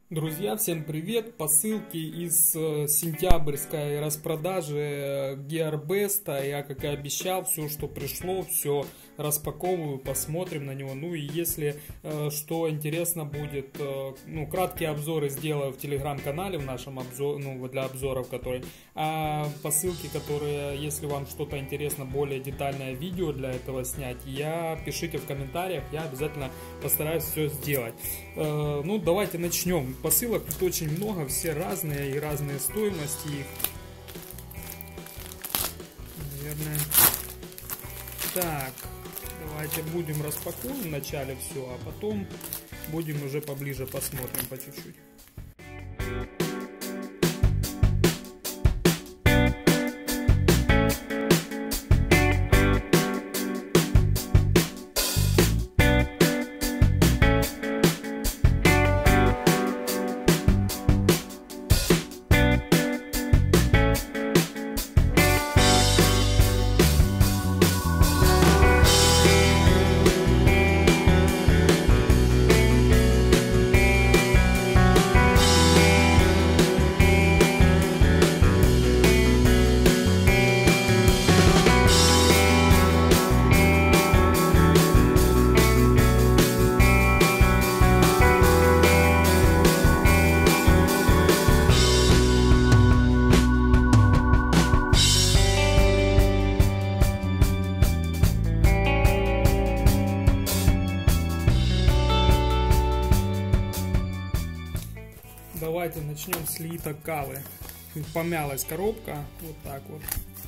Друзья, всем привет! Посылки из сентябрьской распродажи Gearbest. Я, как и обещал, все, что пришло, все распаковываю, посмотрим на него. Ну и если что интересно будет, краткие обзоры сделаю в телеграм-канале, в нашем обзоре, для обзоров, которые. А посылки, которые, если вам что-то интересно, более детальное видео для этого снять, пишите в комментариях, я обязательно постараюсь все сделать. Давайте начнем. Посылок тут очень много, все разные и разные стоимости их. Наверное. Так, давайте будем распаковывать вначале все, а потом будем уже поближе посмотрим по чуть-чуть. Давайте начнем с слиток кавы. Помялась коробка, вот так вот.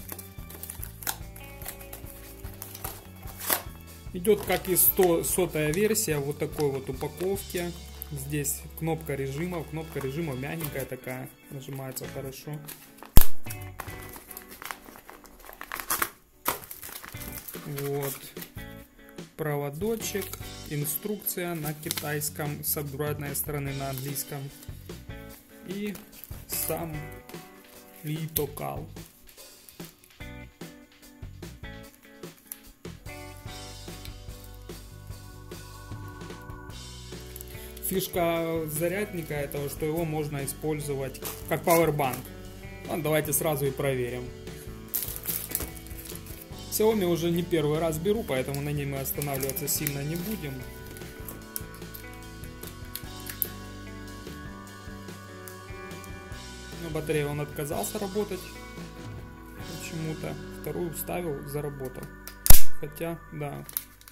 Идет как и 100-я версия, вот такой вот упаковки. Здесь кнопка режима мягенькая такая, нажимается хорошо. Вот проводочек, инструкция на китайском, с обратной стороны на английском. И сам литокал. Фишка зарядника этого, что его можно использовать как пауэрбанк. Давайте сразу и проверим. Xiaomi уже не первый раз беру, поэтому на ней мы останавливаться сильно не будем. Батарея он отказался работать почему-то. Вторую вставил, заработал. Хотя, да.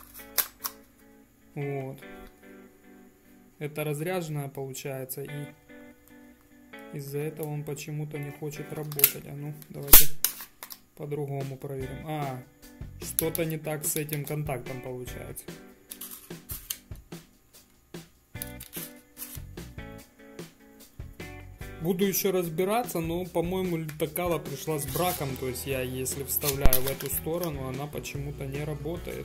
Вот. Это разряженная получается, и из-за этого он почему-то не хочет работать. А ну, давайте по-другому проверим. Что-то не так с этим контактом получается. Буду еще разбираться, но, по-моему, литокала пришла с браком. То есть я, если вставляю в эту сторону, она почему-то не работает.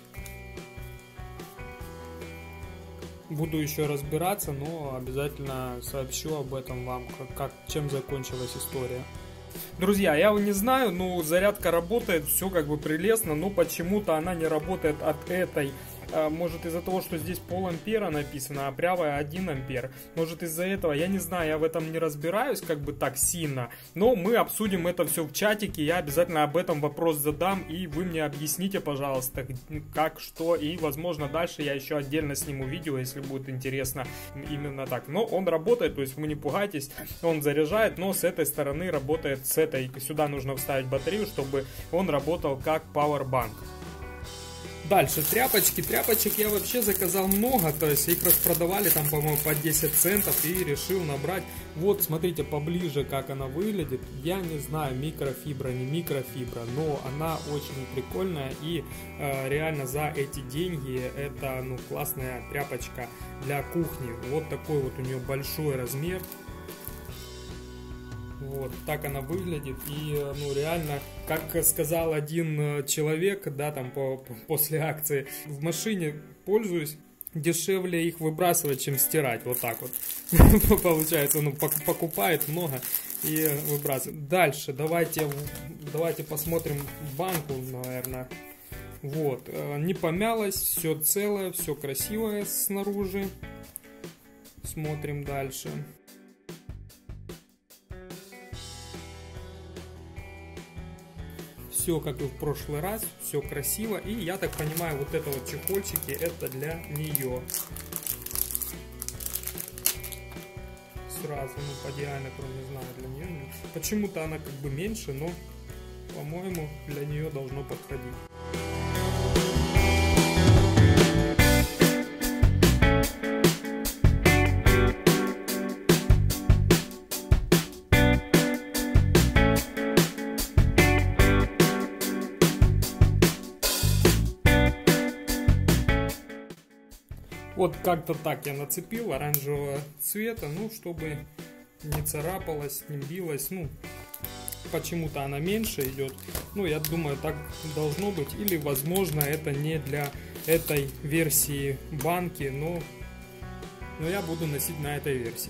Буду еще разбираться, но обязательно сообщу об этом вам, чем закончилась история. Друзья, я не знаю, но зарядка работает, все как бы прелестно, но почему-то она не работает от этой. Может из-за того, что здесь пол-ампера написано, а правая 1 ампер. Может из-за этого, я не знаю, я в этом не разбираюсь как бы так сильно. Но мы обсудим это все в чатике, я обязательно об этом вопрос задам. И вы мне объясните, пожалуйста, как, что. И возможно дальше я еще отдельно сниму видео, если будет интересно именно так. Но он работает, то есть вы не пугайтесь, он заряжает, но с этой стороны работает с этой. Сюда нужно вставить батарею, чтобы он работал как пауэрбанк. Дальше тряпочки. Тряпочек я вообще заказал много, то есть их распродавали там, по-моему, по 10 центов и решил набрать. Вот, смотрите поближе, как она выглядит. Я не знаю, микрофибра, не микрофибра, но она очень прикольная и реально за эти деньги это классная тряпочка для кухни. Вот такой вот у нее большой размер. Вот так она выглядит, и реально, как сказал один человек, да, там после акции, в машине пользуюсь, дешевле их выбрасывать, чем стирать, вот так вот. Получается, покупает много и выбрасывает. Дальше, давайте посмотрим банку, наверное. Вот, не помялось, все целое, все красивое снаружи. Смотрим дальше. Все как и в прошлый раз, все красиво. И я так понимаю, вот это вот чехольчики, это для нее. Сразу, ну по диаметру, не знаю, для нее. Почему-то она как бы меньше, но, по-моему, для нее должно подходить. Вот как-то так я нацепил оранжевого цвета, ну, чтобы не царапалась, не билась, ну, почему-то она меньше идет, ну, я думаю, так должно быть, или, возможно, это не для этой версии банки, но я буду носить на этой версии.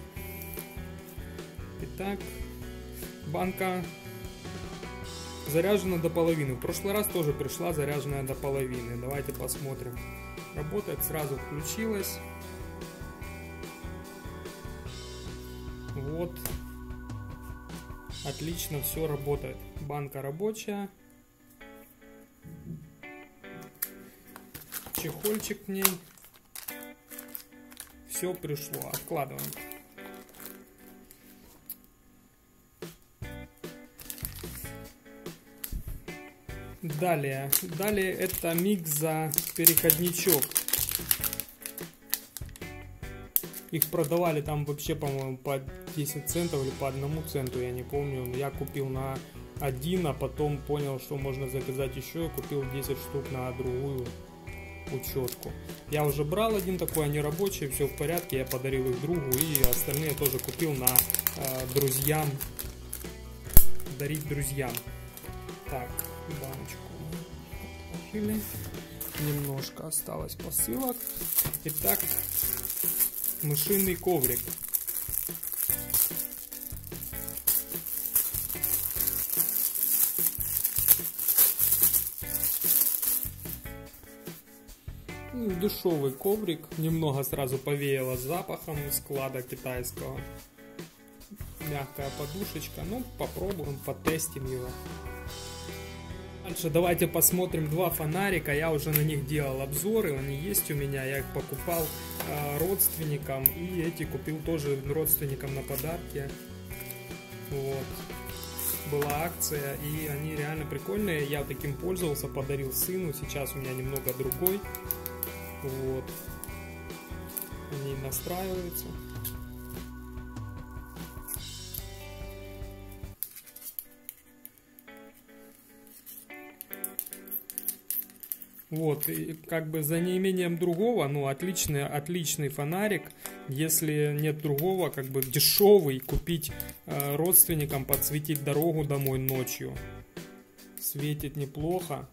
Итак, банка заряжена до половины, в прошлый раз тоже пришла заряженная до половины, давайте посмотрим. Работает, сразу включилась. Вот. Отлично все работает. Банка рабочая. Чехольчик к ней. Все пришло. Откладываем. Далее это микза переходничок. Их продавали там вообще, по-моему, по 10 центов или по 1 центу, я не помню. Я купил на 1, а потом понял, что можно заказать еще. Купил 10 штук на другую учетку. Я уже брал один такой, они рабочие, все в порядке. Я подарил их другу, и остальные тоже купил на друзьям. Дарить друзьям. Так. Баночку положили. Немножко осталось посылок. Итак, мышиный коврик. Дешевый коврик. Немного сразу повеяло запахом склада китайского. Мягкая подушечка. Ну, попробуем, потестим его. Дальше давайте посмотрим два фонарика. Я уже на них делал обзоры, они есть у меня. Я их покупал родственникам, и эти купил тоже родственникам на подарки. Вот. Была акция, и они реально прикольные. Я таким пользовался, подарил сыну. Сейчас у меня немного другой. Вот. Они настраиваются. Вот, и как бы за неимением другого, ну, отличный фонарик. Если нет другого, как бы дешевый, купить родственникам, подсветить дорогу домой ночью. Светит неплохо.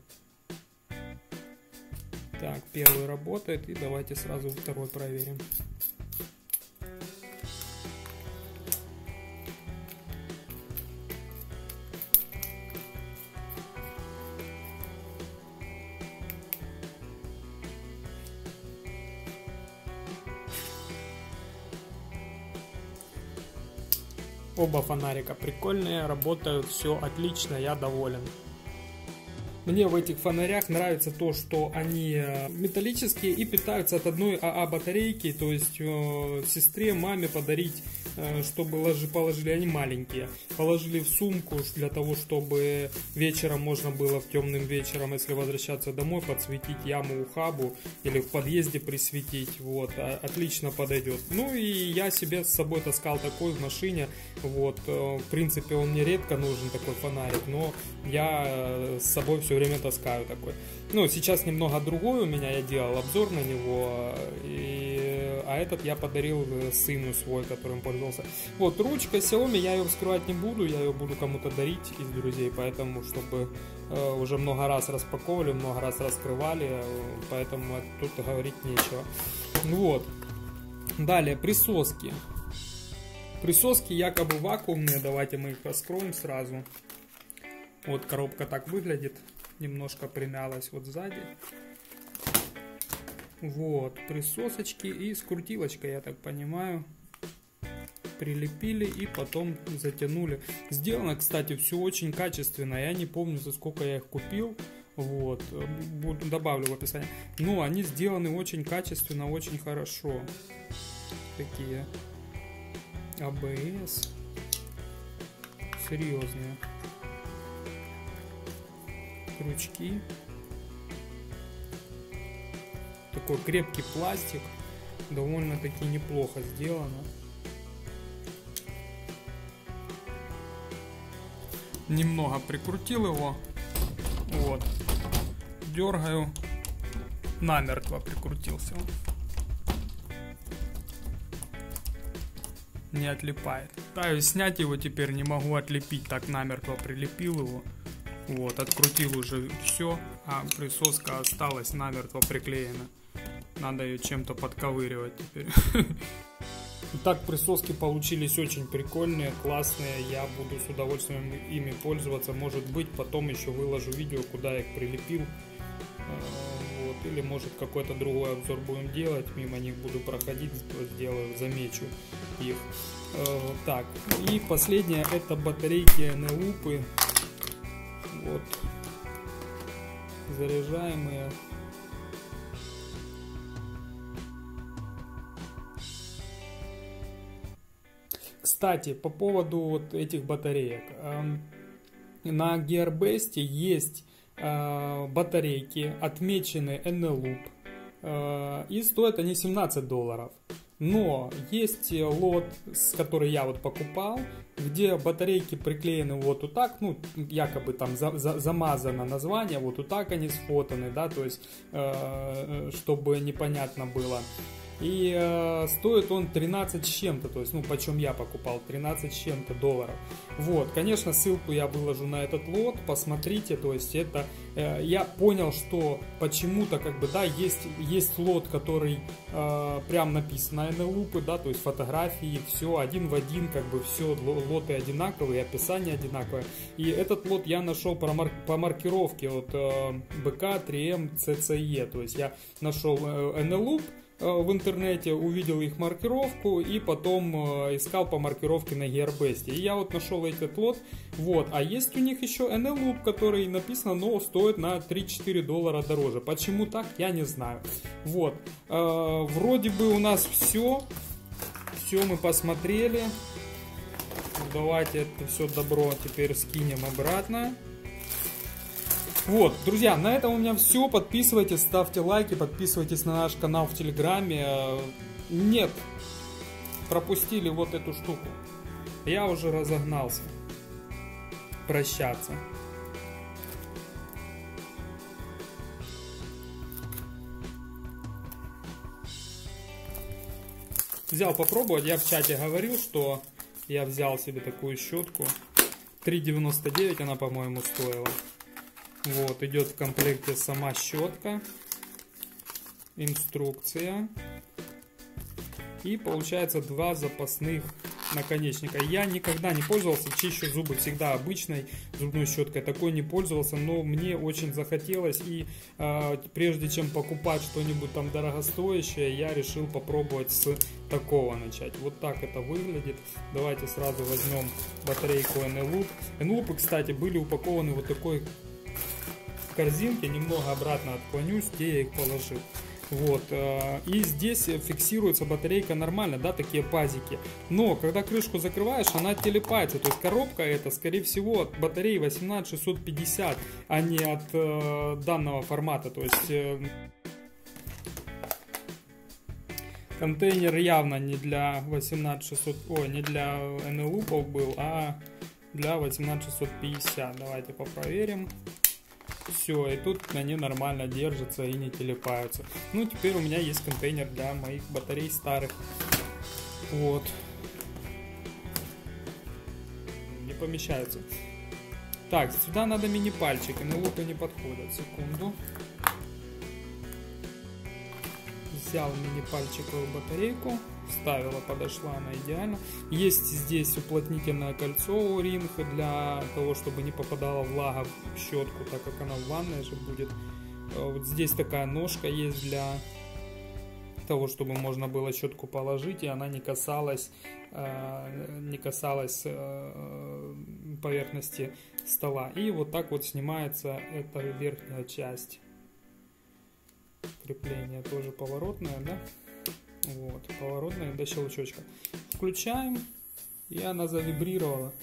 Так, первый работает, и давайте сразу второй проверим. Оба фонарика прикольные, работают, все отлично, я доволен. Мне в этих фонарях нравится то, что они металлические и питаются от одной АА батарейки, то есть сестре, маме подарить, чтобы положили, они маленькие, положили в сумку для того, чтобы вечером можно было, в темным вечером, если возвращаться домой, подсветить яму, ухабу или в подъезде присветить, вот, отлично подойдет. Ну и я себе с собой таскал такой в машине, вот, в принципе он мне редко нужен такой фонарик, но я с собой все время таскаю такой. Ну, сейчас немного другой у меня, я делал обзор на него, а этот я подарил сыну свой, которым пользовался. Вот, ручка Xiaomi, я ее вскрывать не буду, я ее буду кому-то дарить из друзей, поэтому, чтобы уже много раз распаковывали, много раз раскрывали, поэтому тут говорить нечего. Вот. Далее, присоски. Присоски якобы вакуумные, давайте мы их раскроем сразу. Вот коробка так выглядит, немножко примялась вот сзади. Вот, присосочки и скрутилочка, я так понимаю. Прилепили и потом затянули. Сделано, кстати, все очень качественно. Я не помню, за сколько я их купил. Вот, добавлю в описании. Но они сделаны очень качественно, очень хорошо. Такие АБС. Серьезные. Крючки. Такой крепкий пластик. Довольно-таки неплохо сделано. Немного прикрутил его. Вот. Дергаю. Намертво прикрутился он. Не отлипает. Пытаюсь снять его, теперь не могу отлепить. Так намертво прилепил его. Вот, открутил уже все, а присоска осталась намертво приклеена. Надо ее чем-то подковыривать теперь. Итак, присоски получились очень прикольные, классные. Я буду с удовольствием ими пользоваться. Может быть, потом еще выложу видео, куда я их прилепил. Вот. Или может какой-то другой обзор будем делать. Мимо них буду проходить, сделаю, замечу их. Так, и последнее — это батарейки Eneloop. Вот. Заряжаемые. Кстати, по поводу вот этих батареек. На Gearbest есть батарейки, отмечены Eneloop, и стоят они $17. Но есть лот, который я вот покупал, где батарейки приклеены вот так, ну, якобы там замазано название, вот так они сфотаны, да, то есть, чтобы непонятно было. И стоит он 13 с чем-то, то есть, ну, почем я покупал, 13 с чем-то долларов. Вот, конечно, ссылку я выложу на этот лот, посмотрите, то есть, это, я понял, что почему-то, как бы, да, есть лот, который прям написано Eneloop, да, то есть, фотографии, все один в один, как бы, все, лоты одинаковые, описание одинаковое. И этот лот я нашел по маркировке от BK3M CCE, то есть, я нашел Eneloop в интернете, увидел их маркировку и потом искал по маркировке на Gearbest. И я вот нашел этот лот. Вот. А есть у них еще Eneloop, который написано, но стоит на $3-4 дороже. Почему так, я не знаю. Вот. Вроде бы у нас все. Все мы посмотрели. Давайте это все добро теперь скинем обратно. Вот, друзья, на этом у меня все. Подписывайтесь, ставьте лайки, подписывайтесь на наш канал в Телеграме. Нет, пропустили вот эту штуку. Я уже разогнался прощаться. Взял попробовать. Я в чате говорил, что я взял себе такую щетку. $3,99 она, по-моему, стоила. Вот, идет в комплекте сама щетка, инструкция и получается 2 запасных наконечника. Я никогда не пользовался, чищу зубы всегда обычной зубной щеткой, такой не пользовался, но мне очень захотелось, и прежде чем покупать что-нибудь там дорогостоящее, я решил попробовать с такого начать. Вот так это выглядит. Давайте сразу возьмем батарейку Eneloop. Eneloop, кстати, были упакованы вот такой корзинке, немного обратно отклонюсь, где я их положил. Вот, и здесь фиксируется батарейка нормально, да, такие пазики. Но, когда крышку закрываешь, она телепается. То есть, коробка эта, скорее всего, от батареи 18650, а не от данного формата. То есть, контейнер явно не для 18600, не для Eneloop был, а для 18650. Давайте попроверим. Все, и тут они нормально держатся и не телепаются. Ну, теперь у меня есть контейнер для моих батарей старых. Вот. Не помещаются. Так, сюда надо мини-пальчик, но лупы не подходят. Секунду. Взял мини-пальчиковую батарейку. Вставила, подошла она идеально. Есть здесь уплотнительное кольцо O-ring для того, чтобы не попадала влага в щетку, так как она в ванной же будет. Вот здесь такая ножка есть для того, чтобы можно было щетку положить, и она не касалась поверхности стола. И вот так вот снимается эта верхняя часть. Крепление тоже поворотное, да? Вот, поворотное до щелчочка. Включаем, и она завибрировала.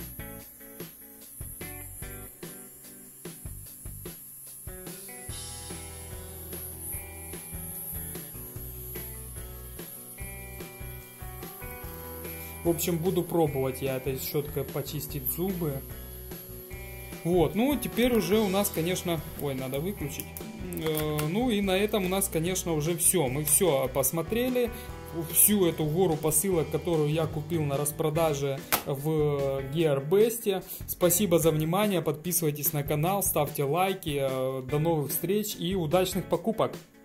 В общем, буду пробовать я этой щеткой почистить зубы. Вот, ну теперь уже у нас, конечно... Ой, надо выключить. Ну и на этом у нас, конечно, уже все. Мы все посмотрели. Всю эту гору посылок, которую я купил на распродаже в GearBest. Спасибо за внимание. Подписывайтесь на канал, ставьте лайки. До новых встреч и удачных покупок!